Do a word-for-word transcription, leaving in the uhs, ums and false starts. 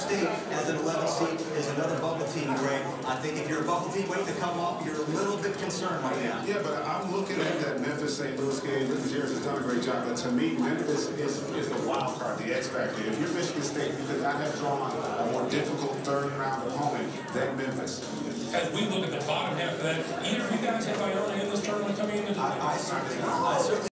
State as an eleven seed is another bubble team, Greg. I think if you're a bubble team waiting to come up, you're a little bit concerned right now. Yeah, but I'm looking at that Memphis-Saint Louis game. Lucas Harris has done a great job, but to me, Memphis is, is the wild card, the X factor. If you're Michigan State, you could not have drawn a more difficult third-round opponent than Memphis. As we look at the bottom half of that, either of you guys have priority in this tournament coming into the I, I certainly, I certainly